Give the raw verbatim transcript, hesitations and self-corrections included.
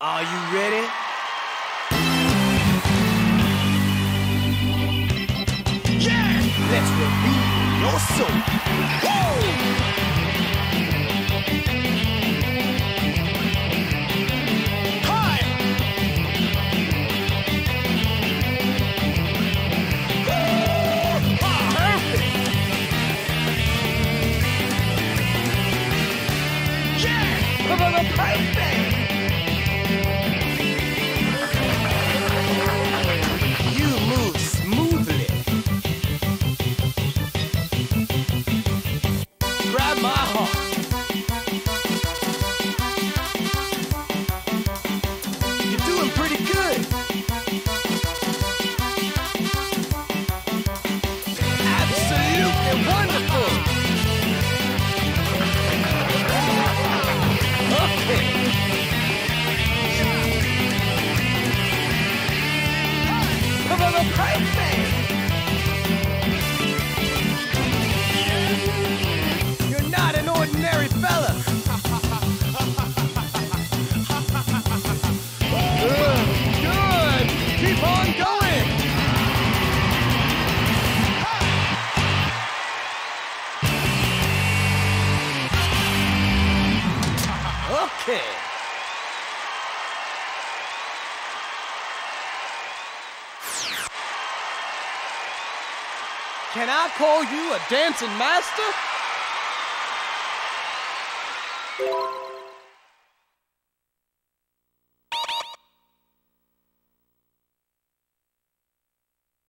Are you ready? Yeah! Let's reveal your soul. Woo! You move smoothly. Grab my heart. You're doing pretty good. Absolutely wonderful. Okay. You're not an ordinary fella. Good, good. Keep on going. Okay. Can I call you a dancing master?